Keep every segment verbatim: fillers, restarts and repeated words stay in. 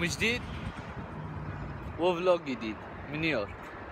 يوم جديد وفلوج جديد من نيويورك.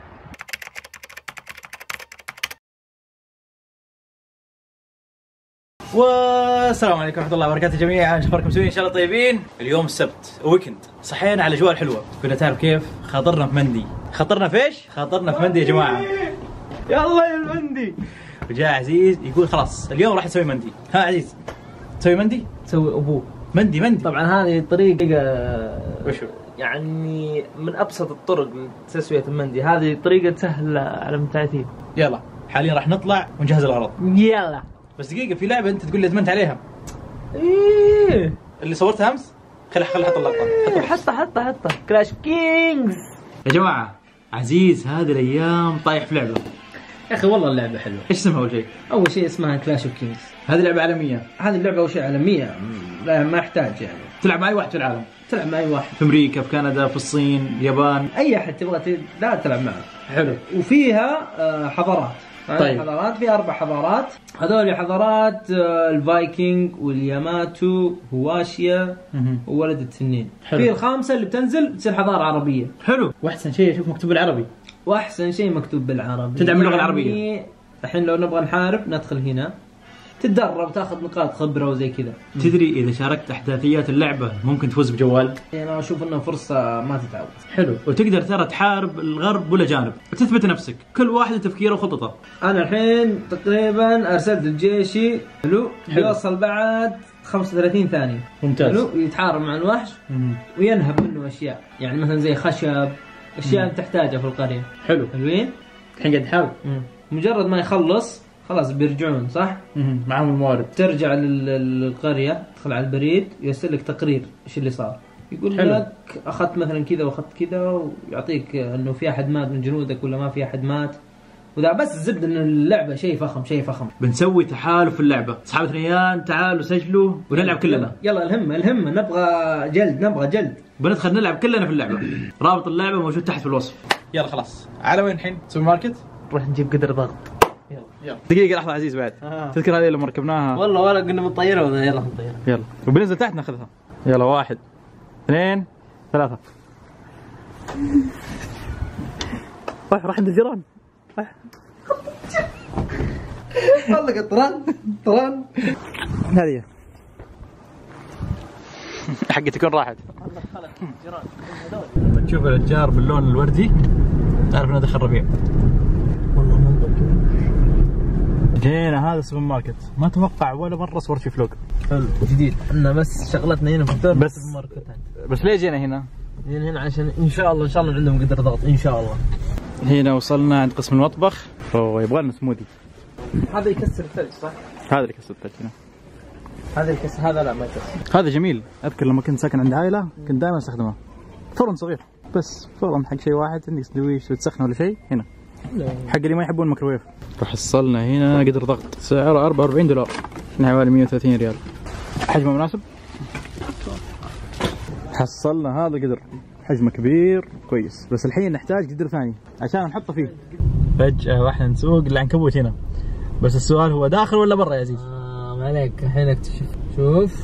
والسلام عليكم ورحمة الله وبركاته جميعا، ايش اخباركم مسوين؟ ان شاء الله طيبين. اليوم السبت ويكند، صحينا على اجواء حلوة. كنا تعرف كيف خاطرنا في مندي. خاطرنا في ايش؟ خاطرنا في مندي يا جماعة. يلا يا المندي. وجاء عزيز يقول خلاص اليوم راح نسوي مندي. ها عزيز تسوي مندي؟ تسوي ابوه مندي مندي. طبعا هذه طريقة وشو؟ يعني من ابسط الطرق لتسوية المندي، هذه طريقة سهلة على المبتعثين. يلا حاليا راح نطلع ونجهز الغرض. يلا بس دقيقة، في لعبة انت تقول لي ادمنت عليها. ايه اللي صورتها امس. خلي خلي حط اللقطة. حطها حطها حطها حطها كلاش كينجز. يا جماعة عزيز هذه الايام طايح في لعبة. يا اخي والله اللعبة حلوة. ايش اسمها اول شيء؟ اول شيء اسمها كلاش اوف كينجز. هذه لعبة عالمية. هذه اللعبة اول شيء عالمية، لا ما يحتاج يعني. تلعب مع اي واحد في العالم. تلعب مع اي واحد في امريكا، في كندا، في الصين، اليابان، اي احد تبغى ت... لا تلعب معه. حلو. وفيها آه، حضارات. طيب. حضارات، في اربع حضارات. هذول حضارات آه، الفايكنج والياماتو وواشيا وولد التنين. حلو. في الخامسه اللي بتنزل تصير حضاره عربيه. حلو. واحسن شيء اشوف مكتوب بالعربي. واحسن شيء مكتوب بالعربي. تدعم اللغه يعني العربيه. الحين لو نبغى نحارب ندخل هنا، تتدرب، تاخذ نقاط خبره وزي كذا. تدري اذا شاركت احداثيات اللعبه ممكن تفوز بجوال؟ انا اشوف انها فرصه ما تتعوض. حلو. وتقدر ترى تحارب الغرب ولا جانب وتثبت نفسك، كل واحد تفكيره وخططه. انا الحين تقريبا ارسلت الجيشي. حلو. بيوصل بعد خمسة وثلاثين ثانيه. ممتاز. حلو. يتحارب مع الوحش مم. وينهب منه اشياء، يعني مثلا زي خشب، اشياء مم. تحتاجها في القريه. حلو. حلوين. الحين قاعد تحاول. مجرد ما يخلص خلاص بيرجعون، صح؟ مم. معهم الموارد. ترجع للقريه، تدخل على البريد، يرسل لك تقرير ايش اللي صار. يقول حلو. لك اخذت مثلا كذا واخذت كذا، ويعطيك انه في احد مات من جنودك ولا ما في احد مات. وذا بس الزبده ان اللعبه شيء فخم، شيء فخم. بنسوي تحالف في اللعبه، اصحاب الريان تعالوا سجلوا ونلعب كلنا. يلا الهمه الهمه نبغى جلد، نبغى جلد. بندخل نلعب كلنا في اللعبه. رابط اللعبه موجود تحت في الوصف. يلا خلاص، على وين الحين؟ سوبر ماركت؟ نروح نجيب قدر ضغط. يلا يلا دقيقه لحظه عزيز بعد. آه. تذكر هذه لما ركبناها؟ والله ولا كنا بنطيرها ولا يلا نطيرها. يلا وبننزل تحت ناخذها. يلا واحد اثنين ثلاثة. راح راح عند الجيران. والله قطران طران. هذه حقتي تكون راحت. لما تشوف الاشجار باللون الوردي تعرف انه دخل ربيع. والله منظر جينا هذا السوبر ماركت، ما اتوقع ولا مره صورت في فلوق. حلو جديد. احنا بس شغلتنا هنا في الدور بس السوبر ماركت. بس ليه جينا هنا؟ جينا هنا عشان ان شاء الله ان شاء الله عندهم قدر ضغط ان شاء الله. هنا وصلنا عند قسم المطبخ. اوه يبغى لنا سموذي. هذا يكسر الثلج صح؟ هذا اللي كسر الثلج هنا. هذا يكسر، هذا لا ما يكسر. هذا جميل، اذكر لما كنت ساكن عند عائله كنت دائما استخدمه. فرن صغير بس، فرن حق شيء واحد، عندك سندويش وتسخنه ولا شيء هنا. حق اللي ما يحبون الميكروويف. وحصلنا هنا قدر ضغط سعره أربعة وأربعين دولار، حوالي مئة وثلاثين ريال. حجمه مناسب. حصلنا هذا القدر حجمه كبير كويس، بس الحين نحتاج قدر ثاني عشان نحطه فيه. فجأة واحنا نسوق العنكبوت هنا، بس السؤال هو داخل ولا برا يا عزيز؟ آه ما عليك، الحين اكتشف. شوف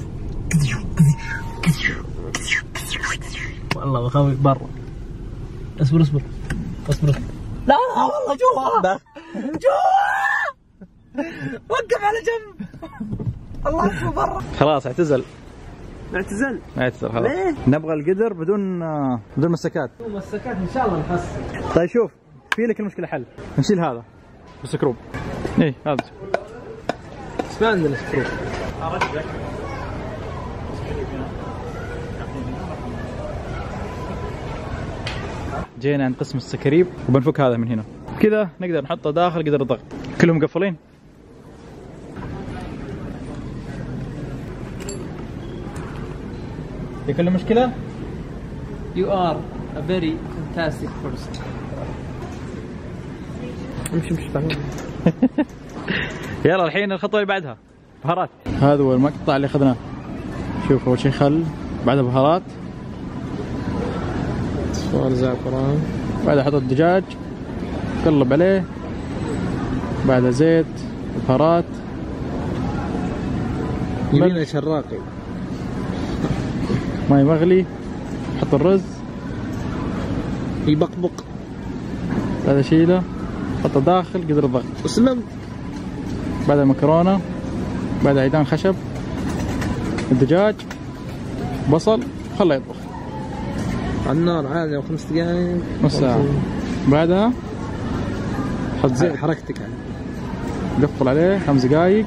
والله بخويك برا. اصبر اصبر اصبر. لا لا والله جوا جوا. وقف على جنب. الله اكبر برا. خلاص اعتزل. اعتزل. اعتزل خلاص. ليه؟ نبغى القدر بدون بدون مسكات. مسكات ان شاء الله نحصل. طيب شوف، في لك المشكلة حل. نشيل هذا بالسكروب. ايه هذا بس ما عندنا سكروب. جينا عند قسم السكريب وبنفك هذا من هنا كذا، نقدر نحطه داخل قدر الضغط. كلهم مقفلين. في كل مشكلة؟ You are a very fantastic person. امشي امشي تعال. يلا الحين الخطوة اللي بعدها بهارات. هذا هو المقطع اللي اخذناه. شوف اول شيء خل، بعدها بهارات، صور زعفران، بعدها حط الدجاج، قلب عليه، بعدها زيت، بهارات، يمينه شراقي، ماء مغلي، نحط الرز يبقبق. هذا شيله حطه داخل قدر الضغط. وسلم. بعد المكرونه، بعد عيدان خشب، الدجاج، بصل، خله يطبخ على النار عادي خمس دقائق نص ساعة. بعدها حط زيت، حركتك يعني. قفل عليه خمس دقائق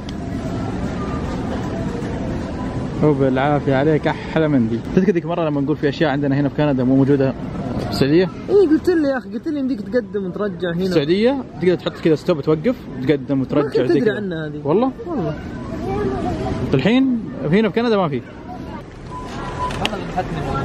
وبالعافية عليك أحلى مندي. تذكر ذيك مرة لما نقول في أشياء عندنا هنا في كندا مو موجودة في السعودية؟ اي قلت لي يا اخي، قلت لي يمديك تقدم وترجع هنا. السعودية تقدر تحط كذا ستوب توقف تقدم وترجع. ما كنت تدري عنها هذه والله؟ والله. الحين هنا في كندا ما في. هذا اللي حدني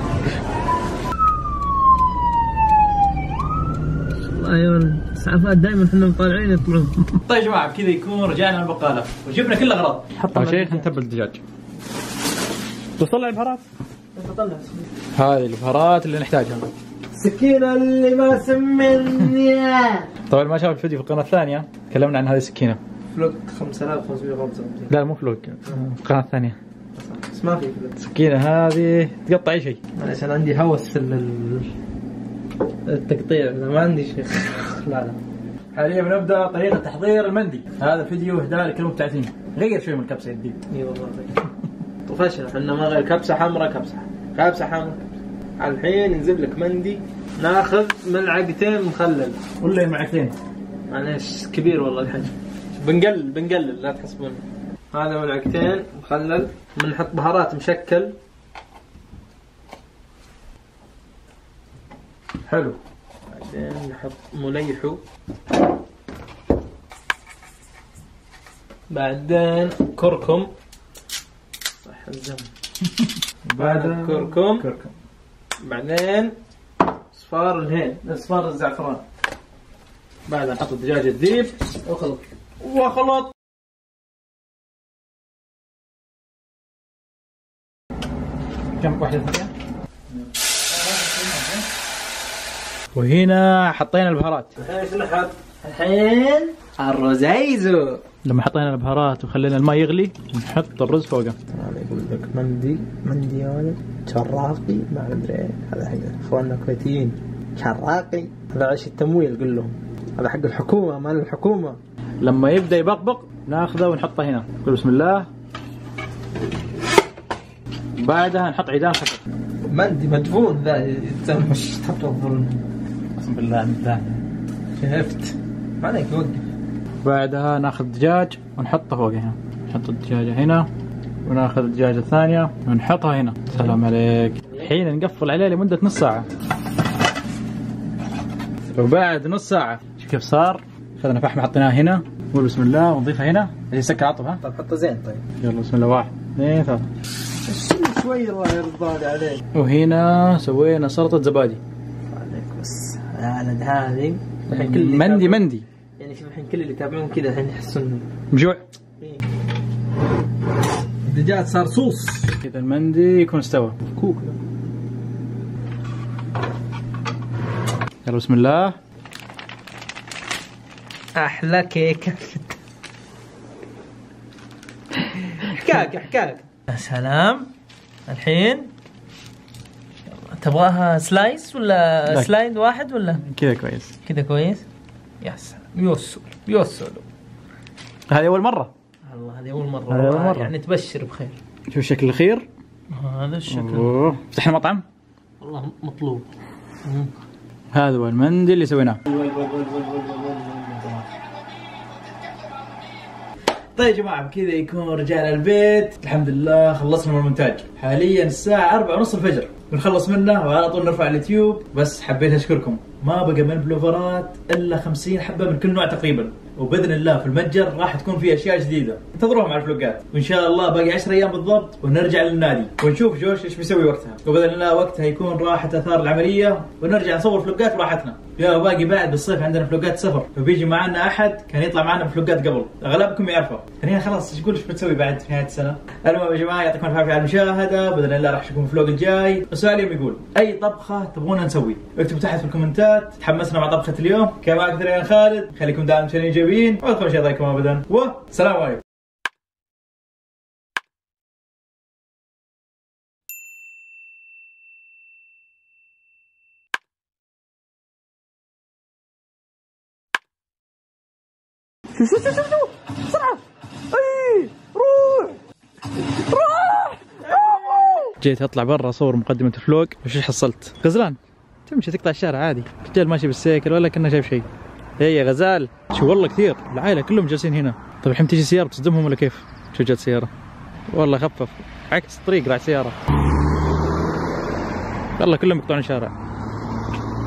والله يا ولد. اسعافات دائما احنا طالعين يطلعون. طيب يا جماعة بكذا يكون رجعنا من البقالة وجبنا كل الأغراض. أول شيء خلينا نتبل الدجاج. تطلع البهارات؟ طلع هذه البهارات اللي نحتاجها. السكينة اللي ما سمني. طبعا ما شاف الفيديو في القناة الثانية تكلمنا عن هذه السكينة. فلوك خمسة آلاف وخمسمية وخمسة وخمسين. لا مو فلوك، القناة الثانية. بس ما في فلوك. السكينة هذه تقطع أي شيء. معليش أنا عندي هوس ال- التقطيع، أنا ما عندي شيء. لا لا. حاليا بنبدا طريقة تحضير المندي. هذا فيديو اهداء لكل المبتعثين. غير شوي من الكبسة الجديد. اي والله طفشنا احنا، ما غير كبسة حمراء كبسة كبسة حمراء. الحين نجيب لك مندي، ناخذ ملعقتين مخلل. ولا المعكتين. معليش كبير والله الحجم. بنقلل بنقلل لا تحسبون. هذا ملعقتين مخلل، بنحط بهارات مشكل. حلو. بعدين نحط مليحو. بعدين كركم. صح الزم. بعد كركم. كركم. بعدين صفار الهيل، اصفار الزعفران. بعدها نحط الدجاج الذيب وخلط وخلط. كم واحدة ثانية؟ وهنا حطينا البهارات. ايش نحط؟ الحين الرزايزو. لما حطينا البهارات وخلينا الماء يغلي نحط الرز فوقه. هذا يقول لك مندي مندي يا ولد شراقي ما ادري. هذا حق اخواننا الكويتيين شراقي. هذا عيش التمويل قل لهم، هذا حق الحكومة مال الحكومة. لما يبدا يبقبق ناخذه ونحطه هنا. قول بسم الله. بعدها نحط عيدان خشب. مندي مدفون ذا يتسمى، مش تحطه الفرن. اقسم بالله بالله شفت ما عليك وقف. بعدها ناخذ دجاج ونحطه فوق هنا. نحط الدجاجة هنا وناخذ الدجاجة الثانية ونحطها هنا. سلام عليك. الحين نقفل عليه لمدة نص ساعة. وبعد نص ساعة شوف كيف صار. اخذنا فحم حطيناه هنا. قول بسم الله ونضيفها هنا. اللي يسكر عطف. ها طب حطه زين. طيب يلا بسم الله. واحد اثنين ثلاثة. شوي الله يرضى عليك. وهنا سوينا سلطة زبادي. عليك بس يا ولد هذه الحين كل اللي مندي يتابعون- مندي يعني شوف الحين كل اللي يتابعون كذا الحين يحسون مجوع. الدجاج صار صوص كذا المندي يكون استوى. كوك. يلا بسم الله. احلى كيكه. حكاك حكاك. يا سلام. الحين تبغاها سلايس ولا لا. سلايد واحد ولا كذا كويس. كذا كويس؟ يا سلام يوسف يوسف. هذه أول مرة. الله هذه أول مرة. هذه أول مرة. يعني تبشر بخير. شوف الشكل الأخير. هذا الشكل. أوه. فتحنا مطعم. والله مطلوب. هذا هو المندي اللي سويناه. طيب يا جماعة بكذا يكون رجعنا البيت. الحمد لله خلصنا من المونتاج. حاليا الساعة أربعة ونص الفجر بنخلص منه وعلى طول نرفع اليوتيوب. بس حبيت أشكركم. ما بقى من البلوفرات إلا خمسين حبة من كل نوع تقريبا. وبإذن الله في المتجر راح تكون في أشياء جديدة انتظروها مع الفلوقات. وإن شاء الله باقي عشر أيام بالضبط ونرجع للنادي ونشوف جوش إيش بيسوي وقتها. وبإذن الله وقتها يكون راحت أثار العملية ونرجع نصور فلوقات براحتنا. يا باقي بعد بالصيف عندنا فلوقات سفر وبيجي معنا أحد كان يطلع معنا بفلوقات قبل أغلبكم يعرفه. يعني خلاص إيش تقول إيش بتسوي بعد في نهاية السنة. المهم يا جماعة يعطيكم العافية على المشاهدة. بإذن الله راح نشوفكم في الفلوق الجاي. السؤال اليوم يقول أي طبخة تبغونا نسوي؟ اكتبوا تحت في الكومنتات. تحمسنا مع طبخة اليوم. كان معكم ثريان خالد. خليكم دائما مشارين ايجابيين ولا تخافوا شيء يضايقكم ابدا. والسلام عليكم. شو شو شو شو شو بسرعة. اي روح روح. جيت اطلع برا اصور مقدمة الفلوق، وش حصلت؟ غزلان تمشي تقطع الشارع عادي، رجال ماشي بالسيكل ولا كأنه شايف شيء. هي يا غزال شو والله كثير، العائلة كلهم جالسين هنا. طيب الحين تيجي سيارة تصدمهم ولا كيف؟ شو جت سيارة؟ والله خفف عكس الطريق راح سيارة. والله كلهم يقطعون الشارع.